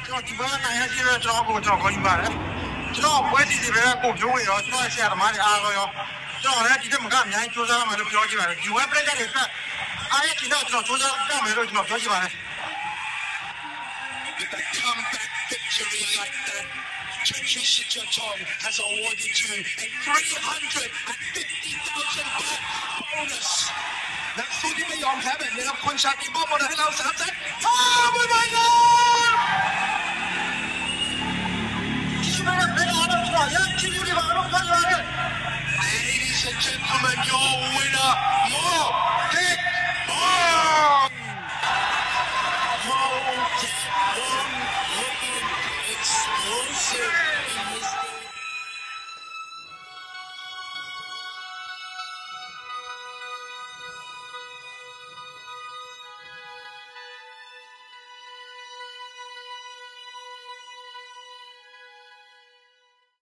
ကျွန်တော်ဒီဘက်ကနိုင်ရရှိတော့ကျွန်တော်ကိုကျွန်တော်ခေါ်ယူပါတယ်ကျွန်တော်ပွဲစီစီတွေကကိုဖြိုးဝေရောကျွန်တော်ရဲ့ဆရာသမားတွေအားလုံးရောကျွန်တော်လည်းဒီတက်မကအများကြီးစူးစမ်းရမယ်လို့ပြောကြည့်ပါတယ်ဒီ web page တွေဆက်အားရကျွန်တော်စူးစမ်းရမယ်လို့ကျွန်တော်ပြောကြည့်ပါတယ် With a comeback victory like that, Churchill Sichaton has awarded you a 350,000 baht bonus. นักสู้ที่ไม่ยอมแพ้แบบนี้ครับคนชาติมอบมรดกให้เรา3 เซต Oh my God